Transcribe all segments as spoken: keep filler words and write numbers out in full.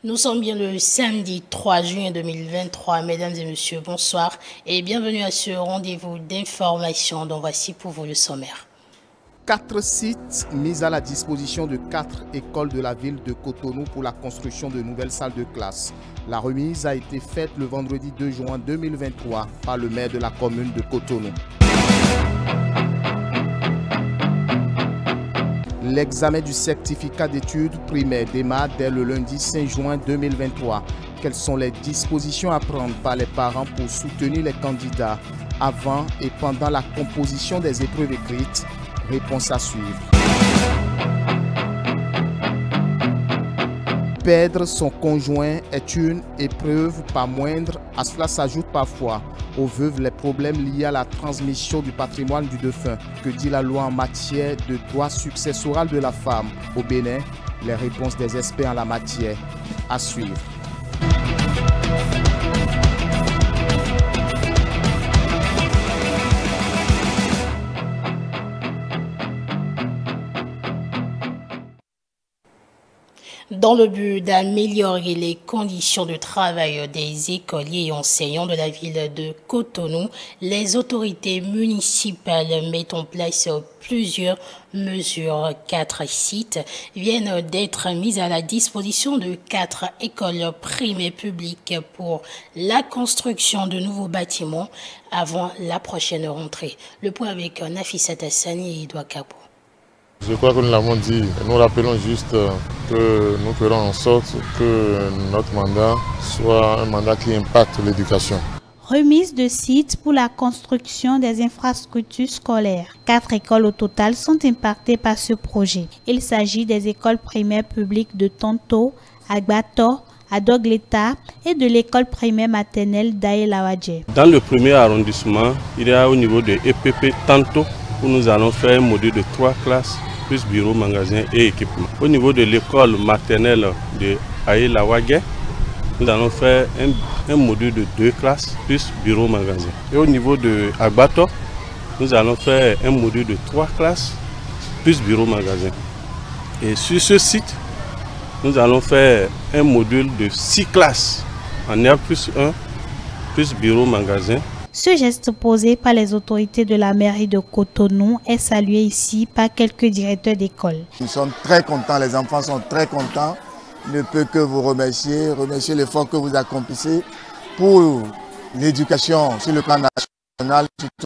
Nous sommes bien le samedi trois juin deux mille vingt-trois. Mesdames et messieurs, bonsoir et bienvenue à ce rendez-vous d'information dont voici pour vous le sommaire. Quatre sites mis à la disposition de quatre écoles de la ville de Cotonou pour la construction de nouvelles salles de classe. La remise a été faite le vendredi deux juin deux mille vingt-trois par le maire de la commune de Cotonou. L'examen du certificat d'études primaires démarre dès le lundi cinq juin deux mille vingt-trois. Quelles sont les dispositions à prendre par les parents pour soutenir les candidats avant et pendant la composition des épreuves écrites? Réponse à suivre. Perdre son conjoint est une épreuve pas moindre. À cela s'ajoute parfois aux veuves les problèmes liés à la transmission du patrimoine du défunt. Que dit la loi en matière de droit successoral de la femme au Bénin? Les réponses des experts en la matière à suivre. Dans le but d'améliorer les conditions de travail des écoliers et enseignants de la ville de Cotonou, les autorités municipales mettent en place plusieurs mesures. Quatre sites viennent d'être mis à la disposition de quatre écoles primaires publiques pour la construction de nouveaux bâtiments avant la prochaine rentrée. Le point avec Nafissa Tassani et Edouard Kabou. Je crois que nous l'avons dit, nous rappelons juste que nous ferons en sorte que notre mandat soit un mandat qui impacte l'éducation. Remise de sites pour la construction des infrastructures scolaires. Quatre écoles au total sont impactées par ce projet. Il s'agit des écoles primaires publiques de Tonto, Agbato, Adogleta et de l'école primaire maternelle d'Aïlawadje. Dans le premier arrondissement, il y a au niveau de E P P Tonto où nous allons faire un module de trois classes, plus bureau, magasin et équipement. Au niveau de l'école maternelle de Aïlawadje, nous allons faire un, un module de deux classes, plus bureau, magasin. Et au niveau de Agbato, nous allons faire un module de trois classes, plus bureau, magasin. Et sur ce site, nous allons faire un module de six classes en R plus un, plus bureau, magasin. Ce geste posé par les autorités de la mairie de Cotonou est salué ici par quelques directeurs d'école. Nous sommes très contents, les enfants sont très contents. Je ne peux que vous remercier, remercier l'effort que vous accomplissez pour l'éducation sur le plan national.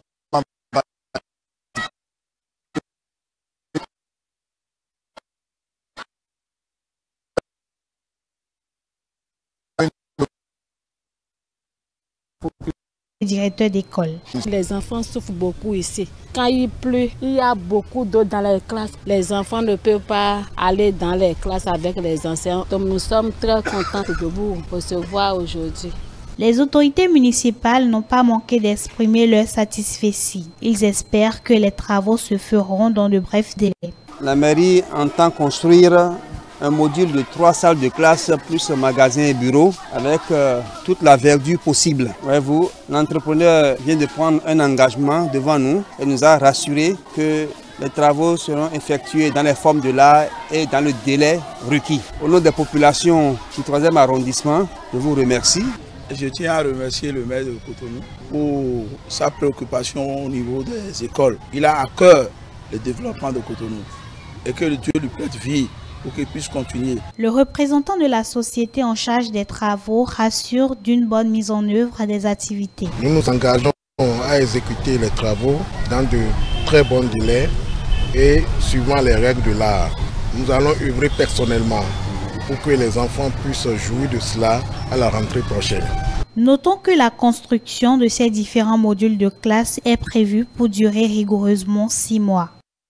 Directeur d'école. Les enfants souffrent beaucoup ici. Quand il pleut, il y a beaucoup d'eau dans les classes. Les enfants ne peuvent pas aller dans les classes avec les enseignants. Donc nous sommes très contents de vous recevoir aujourd'hui. Les autorités municipales n'ont pas manqué d'exprimer leur satisfaction. Ils espèrent que les travaux se feront dans de brefs délais. La mairie entend construire un module de trois salles de classe plus magasin et bureau avec euh, toute la verdure possible. Voyez-vous, l'entrepreneur vient de prendre un engagement devant nous et nous a rassuré que les travaux seront effectués dans les formes de l'art et dans le délai requis. Au nom des populations du troisième arrondissement, je vous remercie. Je tiens à remercier le maire de Cotonou pour sa préoccupation au niveau des écoles. Il a à cœur le développement de Cotonou et que le Dieu lui prête vie pour qu'il puisse continuer. Le représentant de la société en charge des travaux rassure d'une bonne mise en œuvre des activités. Nous nous engageons à exécuter les travaux dans de très bons délais et suivant les règles de l'art. Nous allons œuvrer personnellement pour que les enfants puissent jouir de cela à la rentrée prochaine. Notons que la construction de ces différents modules de classe est prévue pour durer rigoureusement six mois.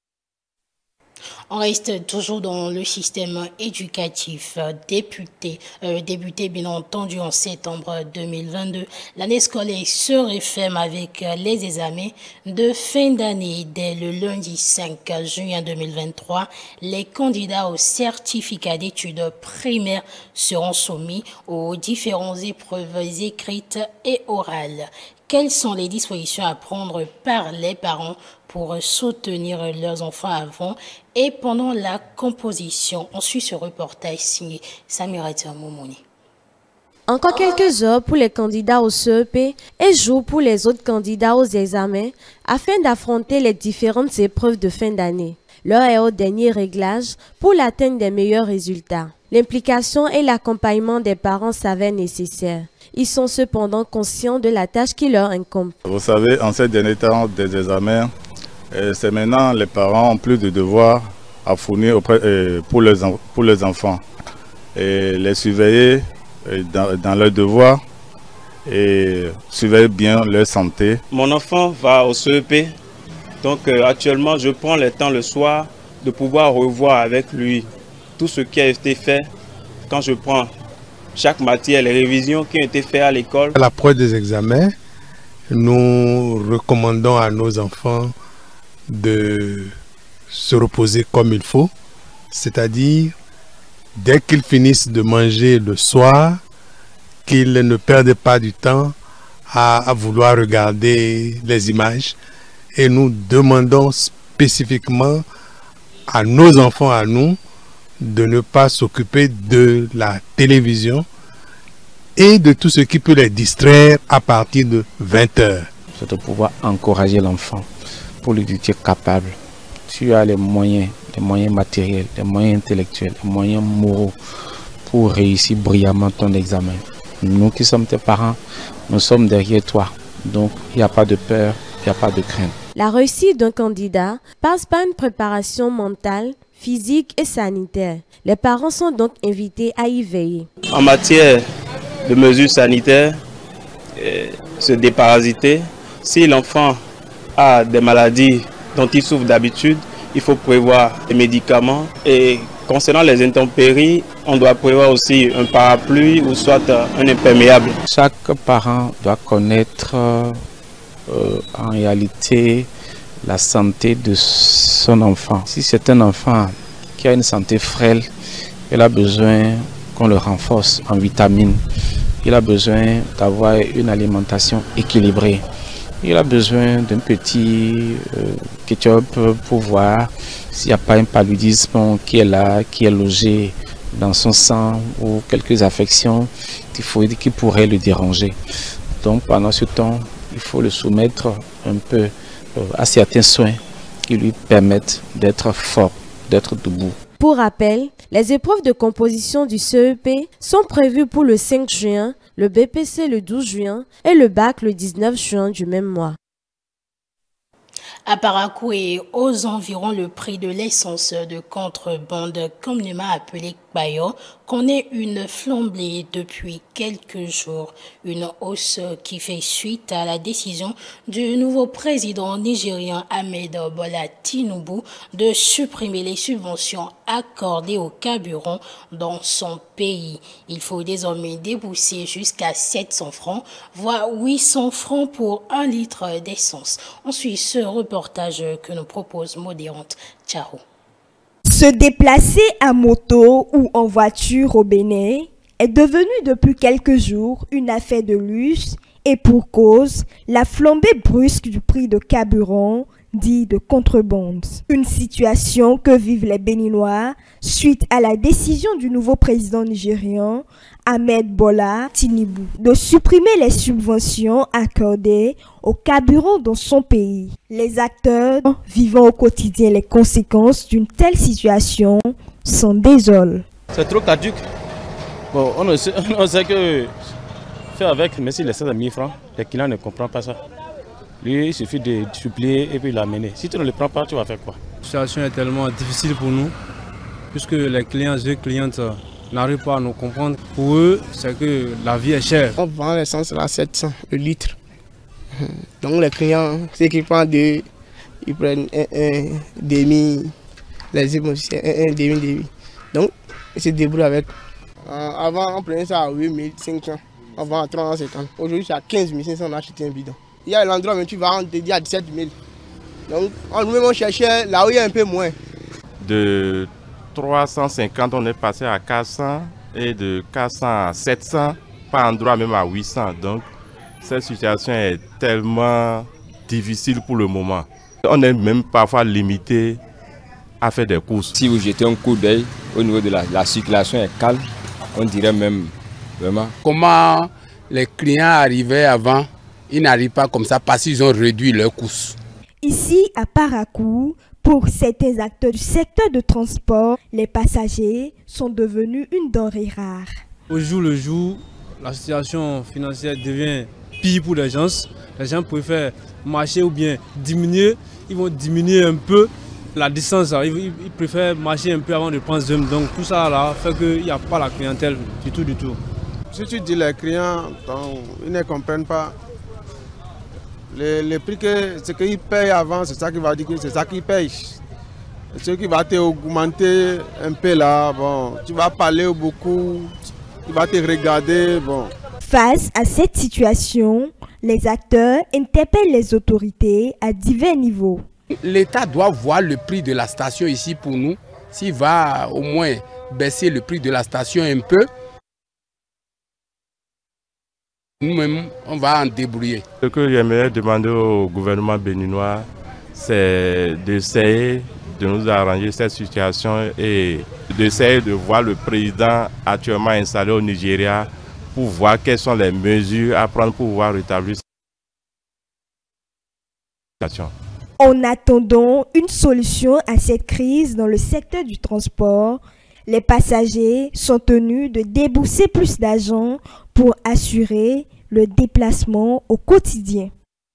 On reste toujours dans le système éducatif. Débuté, euh, débuté bien entendu en septembre deux mille vingt-deux, l'année scolaire se referme avec les examens de fin d'année. Dès le lundi cinq juin deux mille vingt-trois, les candidats au certificat d'études primaires seront soumis aux différentes épreuves écrites et orales. Quelles sont les dispositions à prendre par les parents pour soutenir leurs enfants avant et pendant la composition? On suit ce reportage signé Samira Momouni. Encore quelques heures pour les candidats au C E P et jours pour les autres candidats aux examens afin d'affronter les différentes épreuves de fin d'année. L'heure est au dernier réglage pour l'atteinte des meilleurs résultats. L'implication et l'accompagnement des parents s'avèrent nécessaires. Ils sont cependant conscients de la tâche qui leur incombe. Vous savez, en ces derniers temps des examens, c'est maintenant les parents ont plus de devoirs à fournir auprès, pour, les, pour les enfants. Et les surveiller dans, dans leurs devoirs et surveiller bien leur santé. Mon enfant va au C E P, donc euh, actuellement je prends le temps le soir de pouvoir revoir avec lui tout ce qui a été fait quand je prends chaque matière, les révisions qui ont été faites à l'école. À l'approche des examens, nous recommandons à nos enfants de se reposer comme il faut, c'est-à-dire dès qu'ils finissent de manger le soir, qu'ils ne perdent pas du temps à, à vouloir regarder les images. Et nous demandons spécifiquement à nos enfants, à nous, de ne pas s'occuper de la télévision et de tout ce qui peut les distraire à partir de vingt heures. C'est de pouvoir encourager l'enfant pour lui dire tu es capable. Tu as les moyens, les moyens matériels, les moyens intellectuels, les moyens moraux pour réussir brillamment ton examen. Nous qui sommes tes parents, nous sommes derrière toi. Donc il n'y a pas de peur, il n'y a pas de crainte. La réussite d'un candidat passe par une préparation mentale, physique et sanitaire. Les parents sont donc invités à y veiller. En matière de mesures sanitaires, euh, se déparasiter, si l'enfant a des maladies dont il souffre d'habitude, il faut prévoir des médicaments. Et concernant les intempéries, on doit prévoir aussi un parapluie ou soit un imperméable. Chaque parent doit connaître euh, en réalité la santé de son enfant. Si c'est un enfant qui a une santé frêle, il a besoin qu'on le renforce en vitamines. Il a besoin d'avoir une alimentation équilibrée. Il a besoin d'un petit euh, ketchup pour voir s'il n'y a pas un paludisme qui est là, qui est logé dans son sang ou quelques affections typhoïdes qui pourraient le déranger. Donc pendant ce temps, il faut le soumettre un peu euh, à certains soins qui lui permettent d'être fort, d'être debout. Pour rappel, les épreuves de composition du C E P sont prévues pour le cinq juin, le B P C le douze juin et le bac le dix-neuf juin du même mois. À Parakou et aux environs, le prix de l'essence de contrebande, communément appelé Bayo, connaît une flambée depuis quelques jours. Une hausse qui fait suite à la décision du nouveau président nigérien Ahmed Bola Tinubu de supprimer les subventions accordées au carburant dans son pays. Il faut désormais débourser jusqu'à sept cents francs, voire huit cents francs pour un litre d'essence. On suit ce reportage que nous propose Modérante. Ciao. Se déplacer à moto ou en voiture au Bénin est devenu depuis quelques jours une affaire de luxe et pour cause, la flambée brusque du prix de carburant dit de contrebande. Une situation que vivent les Béninois suite à la décision du nouveau président nigérian Ahmed Bola Tinubu de supprimer les subventions accordées au carburant dans son pays. Les acteurs vivant au quotidien les conséquences d'une telle situation s'en désolent. C'est trop caduque. Bon, on sait, on sait que faire avec, mais s'il laisse à mille francs, les clients ne comprennent pas ça. Lui, il suffit de supplier et puis l'amener. Si tu ne le prends pas, tu vas faire quoi? La situation est tellement difficile pour nous, puisque les clients et les clientes n'arrivent pas à nous comprendre. Pour eux, c'est que la vie est chère. On vend l'essence à sept cents le litre. Donc les clients, ceux qui prennent deux, ils prennent un, un demi, les émotions, un, un demi, demi. Donc, ils se débrouillent avec. Euh, avant, on prenait ça à huit mille cinq cents. On vend à trois cent cinquante. Aujourd'hui, c'est à quinze mille cinq cents, on a acheté un bidon. Il y a l'endroit où tu vas, on te dit à dix-sept mille. Donc, nous-mêmes, on cherchait là où il y a un peu moins. De trois cent cinquante, on est passé à quatre cents et de quatre cents à sept cents, par endroit même à huit cents. Donc, cette situation est tellement difficile pour le moment. On est même parfois limité à faire des courses. Si vous jetez un coup d'œil au niveau de la, la circulation est calme, on dirait même Vraiment. Comment les clients arrivaient avant, ils n'arrivent pas comme ça parce qu'ils ont réduit leurs coûts. Ici, à Parakou, pour certains acteurs du secteur de transport, les passagers sont devenus une denrée rare. Au jour le jour, la situation financière devient pire pour les gens. Les gens préfèrent marcher ou bien diminuer. Ils vont diminuer un peu la distance. Ils, ils préfèrent marcher un peu avant de prendre Zoom. Donc tout ça là fait qu'il n'y a pas la clientèle du tout du tout. Si tu dis les clients, donc, ils ne comprennent pas. Les, les prix que ce qu'ils payent avant, c'est ça qui va dire que c'est ça qu'ils payent. Ce qui va te augmenter un peu là, bon, tu vas parler beaucoup, tu vas te regarder, bon. Face à cette situation, les acteurs interpellent les autorités à divers niveaux. L'État doit voir le prix de la station ici pour nous. S'il va au moins baisser le prix de la station un peu, nous-mêmes, on va en débrouiller. Ce que j'aimerais demander au gouvernement béninois, c'est d'essayer de nous arranger cette situation et d'essayer de voir le président actuellement installé au Nigeria pour voir quelles sont les mesures à prendre pour pouvoir rétablir cette situation. En attendant une solution à cette crise dans le secteur du transport, les passagers sont tenus de débourser plus d'argent pour assurer le déplacement au quotidien.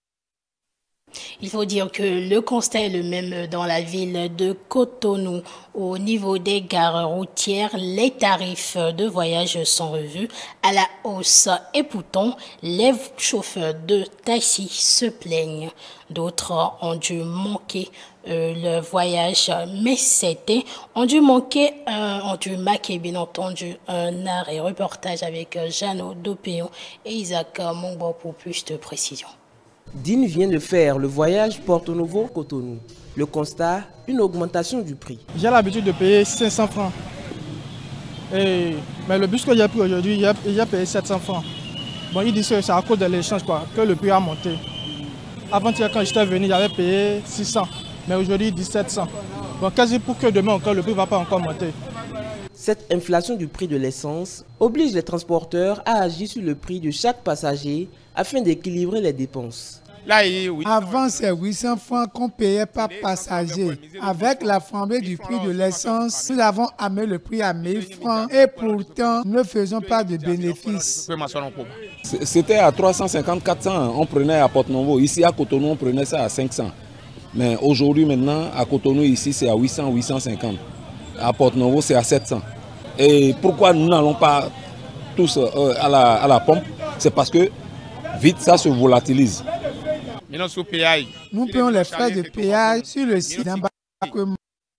Il faut dire que le constat est le même dans la ville de Cotonou. Au niveau des gares routières, les tarifs de voyage sont revus à la hausse et pourtant, les chauffeurs de taxi se plaignent. D'autres ont dû manquer euh, le voyage, mais certains ont dû manquer, euh, ont dû marquer bien entendu un arrêt. Reportage avec Jeannot Dopéon et Isaac Mongbo pour plus de précision. Dean vient de faire le voyage Porto Novo-Cotonou. Le constat, une augmentation du prix. J'ai l'habitude de payer cinq cents francs. Et, mais le bus que j'ai pris aujourd'hui, il a, il a payé sept cents francs. Bon, il dit que c'est à cause de l'échange que le prix a monté. Avant-hier, quand j'étais venu, j'avais payé six cents. Mais aujourd'hui, il dit sept cents. Bon, quasi pour que demain encore, le prix ne va pas encore monter. Cette inflation du prix de l'essence oblige les transporteurs à agir sur le prix de chaque passager afin d'équilibrer les dépenses. Avant, c'est huit cents francs qu'on payait par passager. Avec la flambée du prix de l'essence, nous avons amené le prix à mille francs et pourtant, nous ne faisons pas de bénéfices. C'était à trois cent cinquante à quatre cents, on prenait à Porto Novo. Ici à Cotonou, on prenait ça à cinq cents. Mais aujourd'hui, maintenant, à Cotonou, ici, c'est à huit cents, huit cent cinquante. À Porto Novo, c'est à sept cents. Et pourquoi nous n'allons pas tous euh, à, la, à la pompe? C'est parce que vite, ça se volatilise. Nous payons les frais de péage sur le site d'embarquement.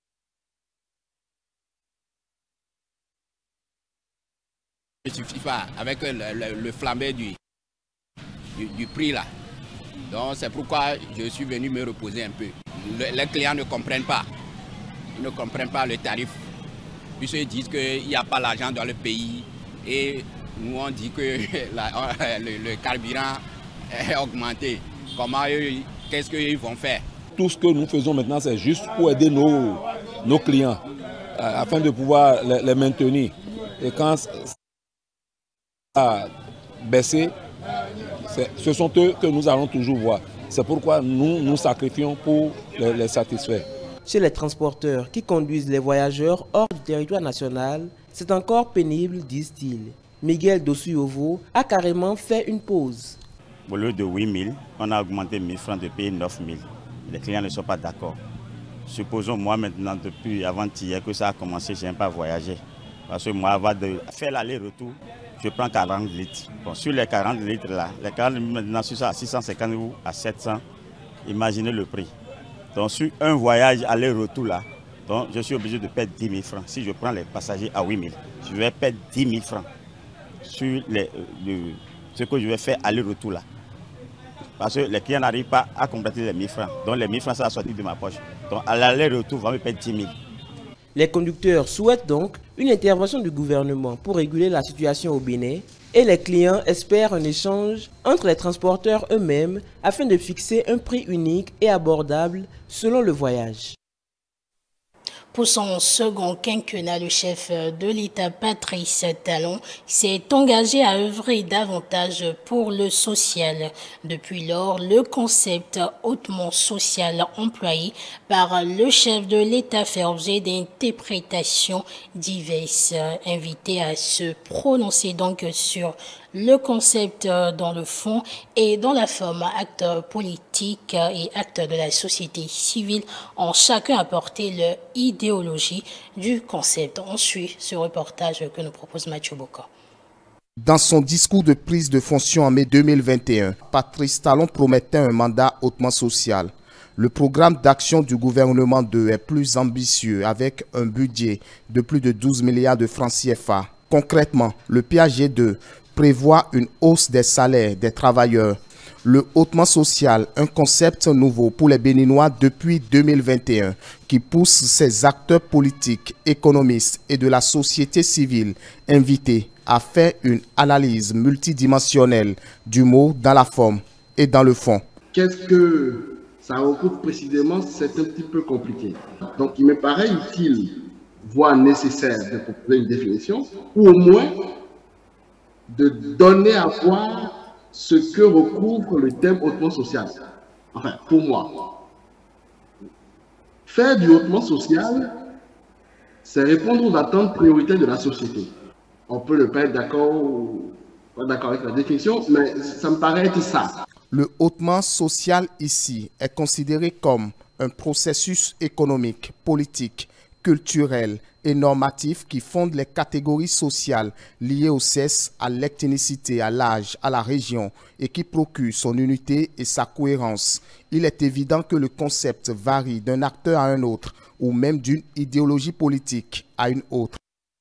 Ne suffit pas avec le, le, le flambé du, du, du prix là. Donc c'est pourquoi je suis venu me reposer un peu. Le, les clients ne comprennent pas. Ils ne comprennent pas le tarif. Puisqu'ils disent qu'il n'y a pas l'argent dans le pays. Et nous on dit que la, le, le carburant est augmenté. Comment eux, qu'est-ce qu'ils vont faire? Tout ce que nous faisons maintenant, c'est juste pour aider nos, nos clients, euh, afin de pouvoir les, les maintenir. Et quand ça a baissé, ce sont eux que nous allons toujours voir. C'est pourquoi nous nous sacrifions pour les, les satisfaire. Chez les transporteurs qui conduisent les voyageurs hors du territoire national, c'est encore pénible, disent-ils. Miguel Dosuyovo a carrément fait une pause. Au lieu de huit mille, on a augmenté mille francs de payer neuf mille. Les clients ne sont pas d'accord. Supposons moi maintenant, depuis avant-hier que ça a commencé, je n'aime pas voyager. Parce que moi, avant de faire l'aller-retour, je prends quarante litres. Bon, sur les quarante litres là, les quarante litres maintenant, sur ça à six cent cinquante ou à sept cents, imaginez le prix. Donc sur un voyage aller-retour là, donc, je suis obligé de perdre dix mille francs. Si je prends les passagers à huit mille, je vais perdre dix mille francs sur les, le, ce que je vais faire aller-retour là. Parce que les clients n'arrivent pas à compléter les mille francs. Donc les mille francs, ça va sortir de ma poche. Donc à l'aller-retour, on va me perdre dix mille. Les conducteurs souhaitent donc une intervention du gouvernement pour réguler la situation au Bénin et les clients espèrent un échange entre les transporteurs eux-mêmes afin de fixer un prix unique et abordable selon le voyage. Pour son second quinquennat, le chef de l'État, Patrice Talon, s'est engagé à œuvrer davantage pour le social. Depuis lors, le concept hautement social employé par le chef de l'État fait objet d'interprétations diverses. Invité à se prononcer donc sur le concept dans le fond et dans la forme, acteurs politiques et acteurs de la société civile ont chacun apporté leur idéologie du concept. On suit ce reportage que nous propose Mathieu Boka. Dans son discours de prise de fonction en mai deux mille vingt et un, Patrice Talon promettait un mandat hautement social. Le programme d'action du gouvernement deux est plus ambitieux avec un budget de plus de douze milliards de francs C F A. Concrètement, le P A G deux prévoit une hausse des salaires des travailleurs. Le hautement social, un concept nouveau pour les Béninois depuis deux mille vingt et un, qui pousse ces acteurs politiques, économistes et de la société civile invités à faire une analyse multidimensionnelle du mot dans la forme et dans le fond. Qu'est-ce que ça recoupe précisément? C'est un petit peu compliqué. Donc il me paraît utile, voire nécessaire, de proposer une définition, ou au moins de donner à voir ce que recouvre le thème hautement social. Enfin, pour moi, faire du hautement social, c'est répondre aux attentes prioritaires de la société. On peut ne pas être d'accord ou pas d'accord avec la définition, mais ça me paraît être ça. Le hautement social ici est considéré comme un processus économique, politique, culturel et normatif qui fonde les catégories sociales liées au sexe, à l'ethnicité, à l'âge, à la région et qui procure son unité et sa cohérence. Il est évident que le concept varie d'un acteur à un autre ou même d'une idéologie politique à une autre.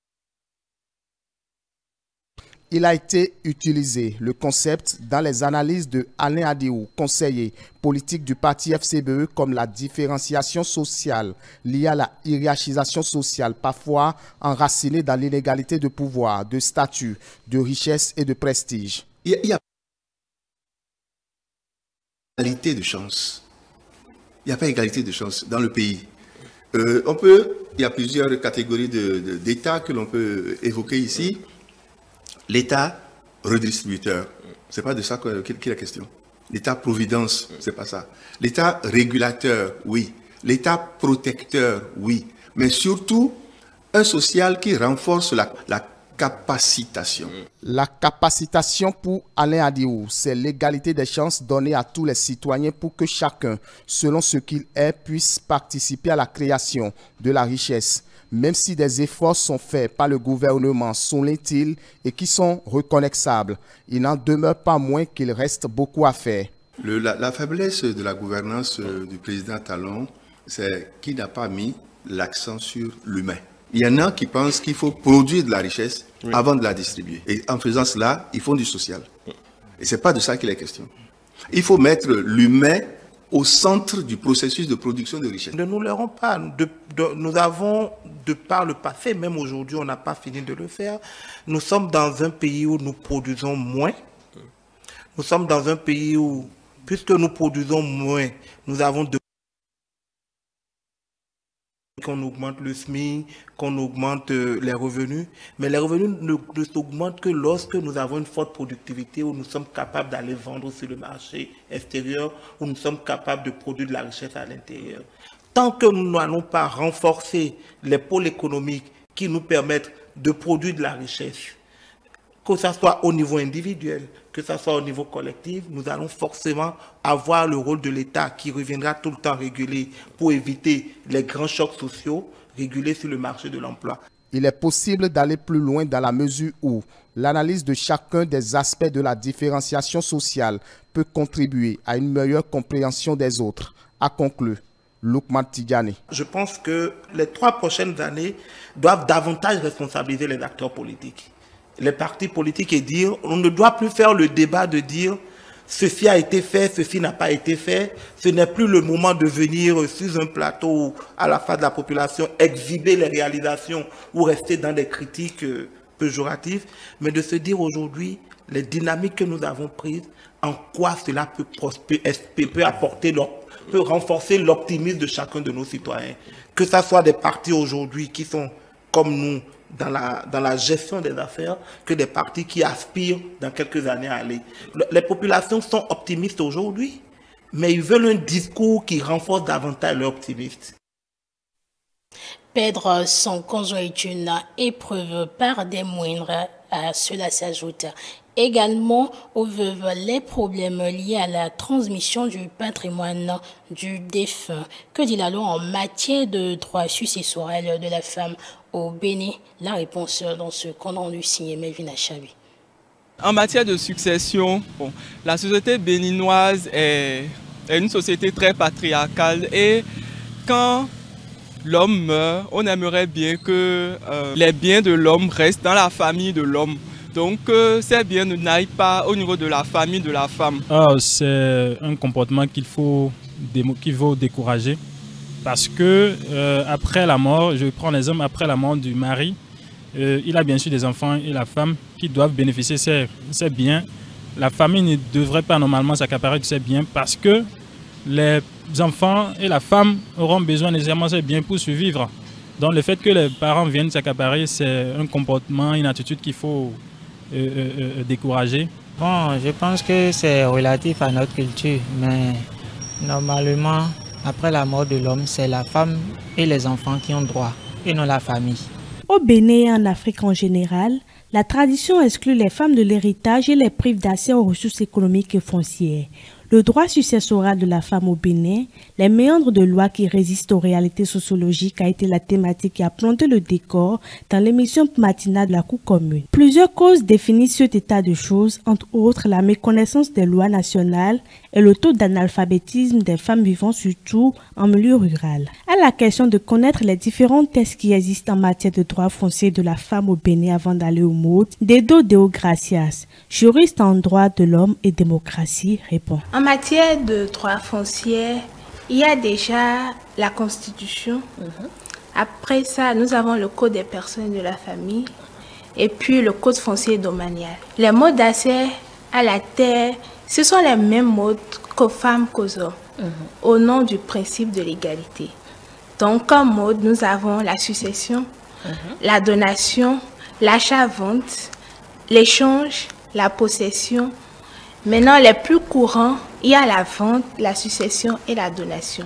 Il a été utilisé, le concept, dans les analyses de Alain Adiou, conseiller politique du parti F C B E, comme la différenciation sociale liée à la hiérarchisation sociale, parfois enracinée dans l'inégalité de pouvoir, de statut, de richesse et de prestige. Il y a, il y a égalité de chance. Il n'y a pas égalité de chance dans le pays. Euh, on peut, il y a plusieurs catégories de, de, d'États que l'on peut évoquer ici. L'État redistributeur, ce n'est pas de ça qu'il est la question. L'État providence, ce n'est pas ça. L'État régulateur, oui. L'État protecteur, oui. Mais surtout, un social qui renforce la, la capacitation. La capacitation pour Alain Adiou, c'est l'égalité des chances données à tous les citoyens pour que chacun, selon ce qu'il est, puisse participer à la création de la richesse. Même si des efforts sont faits par le gouvernement, souligne-t-il, et qui sont reconnaissables, il n'en demeure pas moins qu'il reste beaucoup à faire. Le, la, la faiblesse de la gouvernance euh, du président Talon, c'est qu'il n'a pas mis l'accent sur l'humain. Il y en a qui pensent qu'il faut produire de la richesse oui. avant de la distribuer. Et en faisant cela, ils font du social. Et ce n'est pas de ça qu'il est question. Il faut mettre l'humain au centre du processus de production de richesse. Ne nous leurrons pas. De, de, nous avons, de par le passé, même aujourd'hui, on n'a pas fini de le faire. Nous sommes dans un pays où nous produisons moins. Nous sommes dans un pays où, puisque nous produisons moins, nous avons de qu'on augmente le S M I, qu'on augmente les revenus, mais les revenus ne, ne s'augmentent que lorsque nous avons une forte productivité, où nous sommes capables d'aller vendre sur le marché extérieur, où nous sommes capables de produire de la richesse à l'intérieur. Tant que nous n'allons pas renforcer les pôles économiques qui nous permettent de produire de la richesse, que ce soit au niveau individuel, que ce soit au niveau collectif, nous allons forcément avoir le rôle de l'État qui reviendra tout le temps réguler pour éviter les grands chocs sociaux, réguler sur le marché de l'emploi. Il est possible d'aller plus loin dans la mesure où l'analyse de chacun des aspects de la différenciation sociale peut contribuer à une meilleure compréhension des autres, a conclu Lukman Tidjani. Je pense que les trois prochaines années doivent davantage responsabiliser les acteurs politiques, les partis politiques, et dire, on ne doit plus faire le débat de dire ceci a été fait, ceci n'a pas été fait. Ce n'est plus le moment de venir sur un plateau à la face de la population exhiber les réalisations ou rester dans des critiques péjoratives, mais de se dire aujourd'hui les dynamiques que nous avons prises, en quoi cela peut, prospérer, peut apporter leur, peut renforcer l'optimisme de chacun de nos citoyens. Que ce soit des partis aujourd'hui qui sont comme nous dans la, dans la gestion des affaires, que des partis qui aspirent dans quelques années à aller. Le, les populations sont optimistes aujourd'hui, mais ils veulent un discours qui renforce davantage leur optimisme. Perdre son conjoint est une épreuve par des moindres. À cela s'ajoute également aux veuves les problèmes liés à la transmission du patrimoine du défunt. Que dit la loi en matière de droit successoral de la femme au Bénin? La réponse dans ce compte rendu signé Melvin Achabi. En matière de succession, bon, la société béninoise est, est une société très patriarcale et quand l'homme meurt, on aimerait bien que euh, les biens de l'homme restent dans la famille de l'homme. Donc euh, ces biens ne n'aillent pas au niveau de la famille de la femme. Ah, c'est un comportement qu'il faut, qu'il faut décourager. Parce que euh, après la mort, je prends l'exemple, après la mort du mari, euh, il a bien sûr des enfants et la femme qui doivent bénéficier de ces, ces biens. La famille ne devrait pas normalement s'accaparer de ces biens parce que les enfants et la femme auront besoin nécessairement de ces biens pour survivre. Donc le fait que les parents viennent s'accaparer, c'est un comportement, une attitude qu'il faut euh, euh, euh, décourager. Bon, je pense que c'est relatif à notre culture, mais normalement, après la mort de l'homme, c'est la femme et les enfants qui ont droit, et non la famille. Au Bénin et en Afrique en général, la tradition exclut les femmes de l'héritage et les prive d'accès aux ressources économiques et foncières. Le droit successoral de la femme au Bénin, les méandres de loi qui résistent aux réalités sociologiques a été la thématique qui a planté le décor dans l'émission matinale de la Cour commune. Plusieurs causes définissent cet état de choses, entre autres la méconnaissance des lois nationales et le taux d'analphabétisme des femmes vivant surtout en milieu rural. À la question de connaître les différents tests qui existent en matière de droit foncier de la femme au Bénin avant d'aller au mode, Dedo Deo Gracias, juriste en droit de l'homme et démocratie, répond. En matière de droit foncier, il y a déjà la Constitution. Mm-hmm. Après ça, nous avons le Code des personnes de la famille et puis le Code foncier domanial. Les modes d'accès à la terre, ce sont les mêmes modes qu'aux femmes qu'aux hommes, mm-hmm. au nom du principe de l'égalité. Donc, comme mode, nous avons la succession, mm-hmm. la donation, l'achat-vente, l'échange, la possession. Maintenant, les plus courants, il y a la vente, la succession et la donation.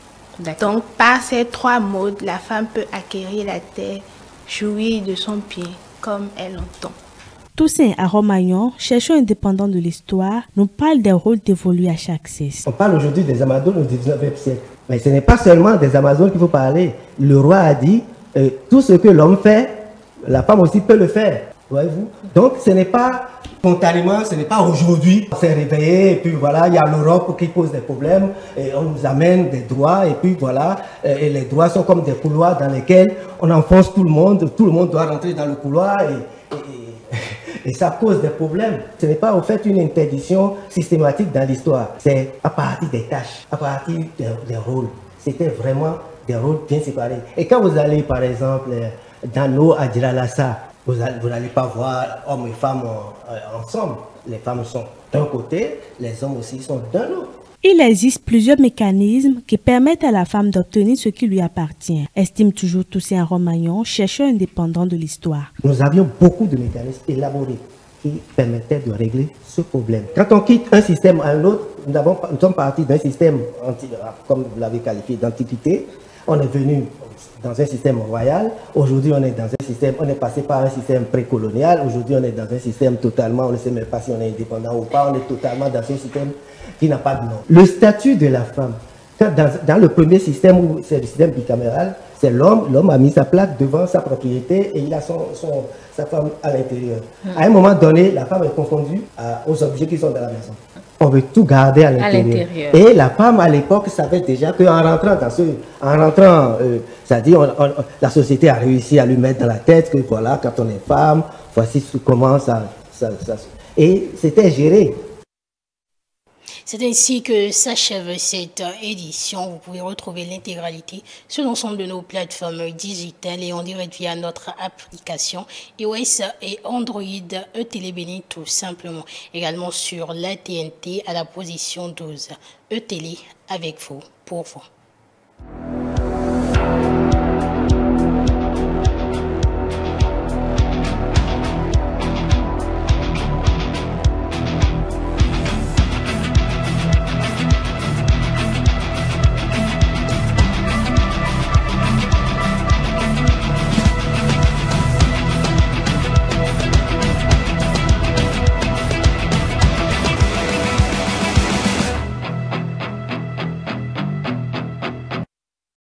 Donc, par ces trois modes, la femme peut acquérir la terre, jouir de son bien comme elle entend. Toussaint Aromayon, chercheur indépendant de l'histoire, nous parle des rôles dévolus à chaque sexe. On parle aujourd'hui des Amazones au dix-neuvième siècle. Mais ce n'est pas seulement des Amazones qu'il faut parler. Le roi a dit, euh, tout ce que l'homme fait, la femme aussi peut le faire. Voyez-vous? Donc, ce n'est pas spontanément, ce n'est pas aujourd'hui. On s'est réveillé et puis voilà, il y a l'Europe qui pose des problèmes et on nous amène des droits et puis voilà, et les droits sont comme des couloirs dans lesquels on enfonce tout le monde, tout le monde doit rentrer dans le couloir et, et, et ça cause des problèmes. Ce n'est pas au fait une interdiction systématique dans l'histoire, c'est à partir des tâches, à partir des, des rôles. C'était vraiment des rôles bien séparés. Et quand vous allez par exemple dans l'eau à Djilalassa, vous n'allez pas voir hommes et femmes ensemble. Les femmes sont d'un côté, les hommes aussi sont d'un autre. Il existe plusieurs mécanismes qui permettent à la femme d'obtenir ce qui lui appartient, estime toujours Toussaint Aromayon, chercheur indépendant de l'histoire. Nous avions beaucoup de mécanismes élaborés qui permettaient de régler ce problème. Quand on quitte un système à un autre, nous, avons, nous sommes partis d'un système, comme vous l'avez qualifié, d'antiquité. On est venu dans un système royal. Aujourd'hui, on est dans un système, on est passé par un système précolonial. Aujourd'hui, on est dans un système totalement, on ne sait même pas si on est indépendant ou pas. On est totalement dans un système qui n'a pas de nom. Le statut de la femme, dans, dans le premier système, où c'est le système bicaméral, c'est l'homme. L'homme a mis sa plaque devant sa propriété et il a son, son, sa femme à l'intérieur. Mmh. À un moment donné, la femme est confondue à, aux objets qui sont dans la maison. On veut tout garder à l'intérieur. Et la femme, à l'époque, savait déjà qu'en rentrant dans ce... En rentrant, euh, c'est-à-dire, on, on, la société a réussi à lui mettre dans la tête que, voilà, quand on est femme, voici comment ça... ça, ça et c'était géré. C'est ainsi que s'achève cette édition. Vous pouvez retrouver l'intégralité sur l'ensemble de nos plateformes digitales et en direct via notre application iOS et Android E-Télé Bénin tout simplement. Également sur la T N T à la position douze. E-Télé avec vous, pour vous.